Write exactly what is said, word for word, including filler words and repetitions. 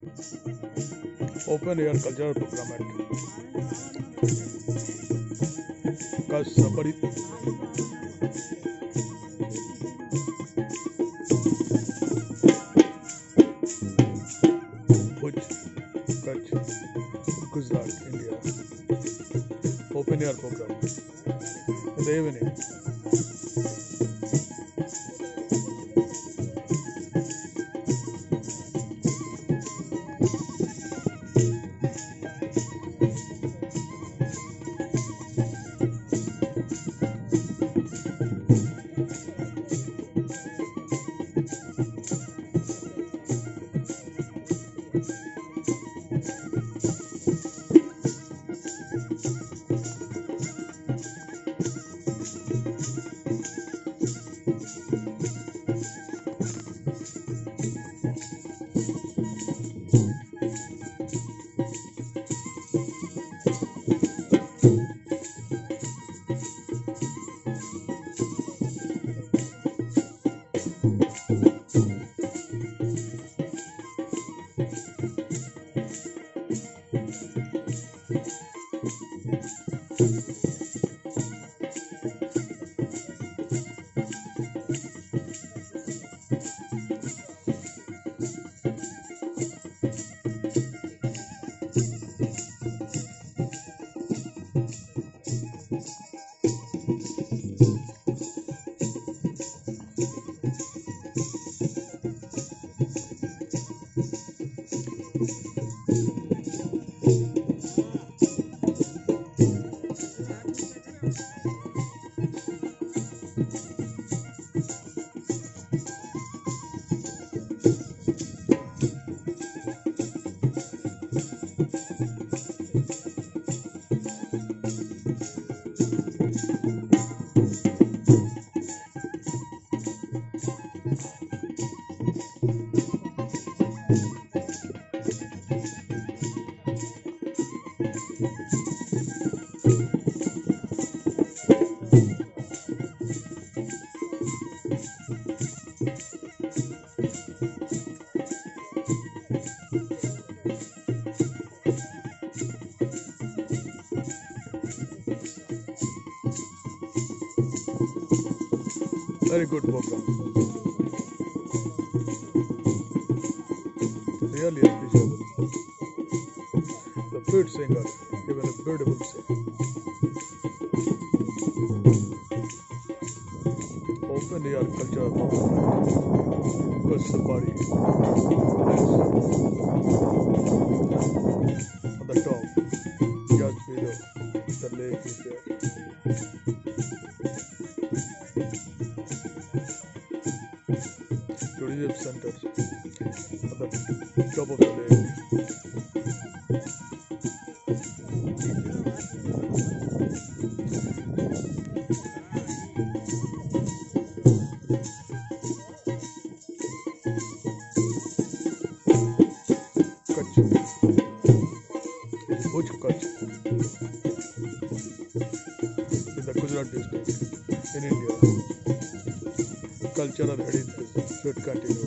Open air cultural program at Kasabari, Bhuj, Kutch, Gujarat, India. Open air program in the evening. Very good program. Really appreciable. The flute singer, given a beautiful sing. Open air culture program. Kasabari. On the top, just below, the lake is there. Tourism centers at the top of the lake. Kutch, Bhuj Kutch, in the Gujarat district in India. Cultural heritage should continue.